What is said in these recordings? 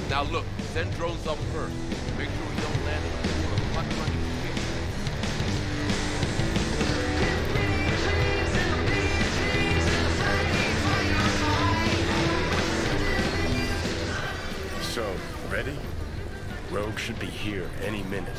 Now look, send drones up first. Make sure we don't land in the middle of a hot-running pit. So, ready? Rogue should be here any minute.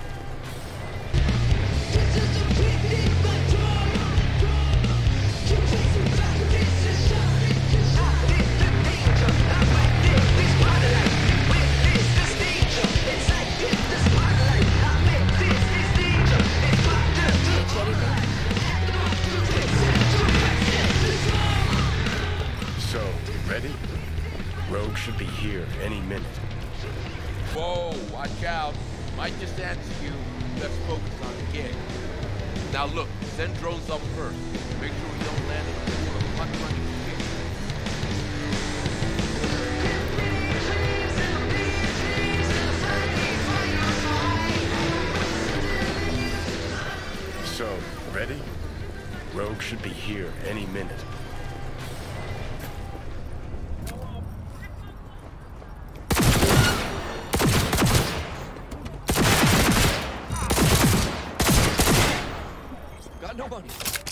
So, ready? Rogue should be here any minute. Whoa, watch out. Might just answer you. Let's focus on the gig. Now look, send drones up first. Make sure we don't land in the middle of a hot-running pit. So, ready? Rogue should be here any minute. Got nobody.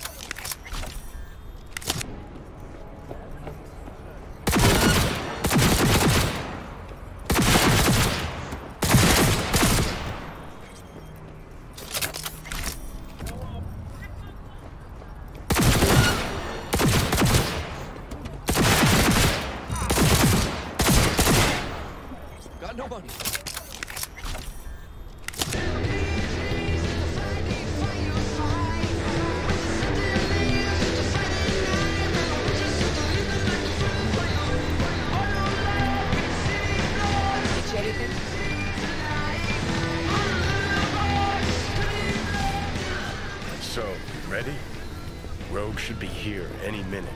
Got nobody. So, ready? Rogue should be here any minute.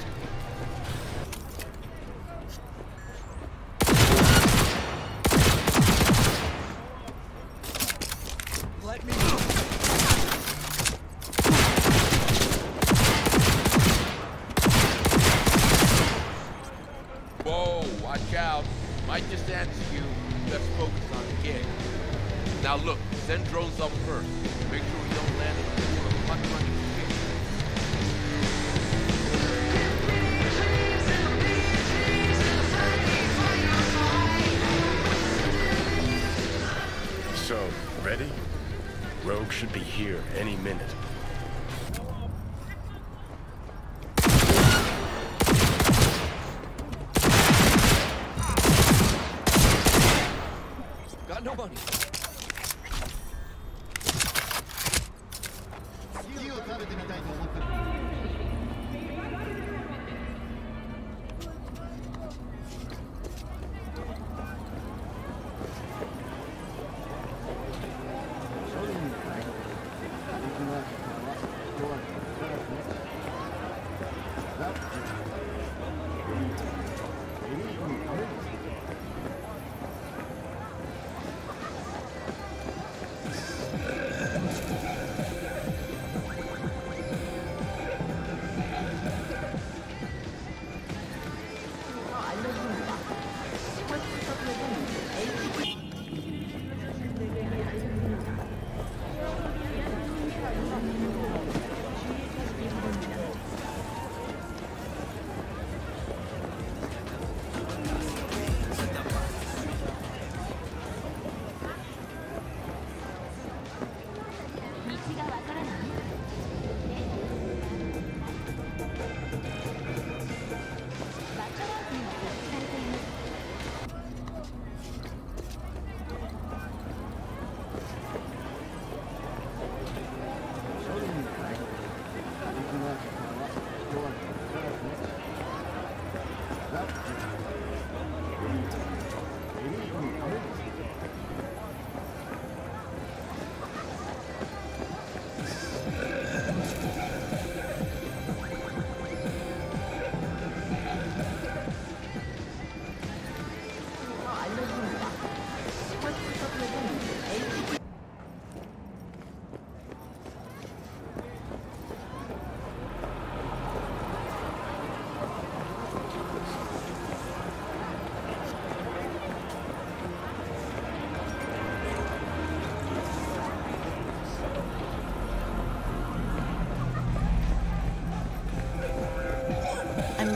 Let me Whoa, watch out. Might just answer you. Let's focus on the gig. Now look, send drones up first. Make sure we don't land in the middle of a hot-running pit. So, ready? Rogue should be here any minute. Got nobody.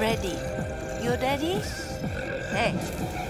ready. You ready? Hey,